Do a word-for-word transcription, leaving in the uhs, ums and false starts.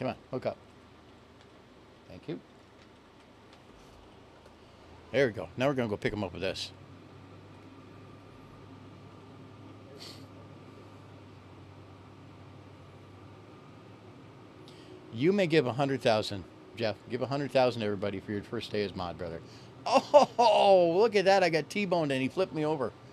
Come on, hook up. Thank you. There we go. Now we're going to go pick him up with this. You may give a hundred thousand, Jeff. Give a hundred thousand to everybody for your first day as mod, brother. Oh, look at that! I got T-boned and he flipped me over.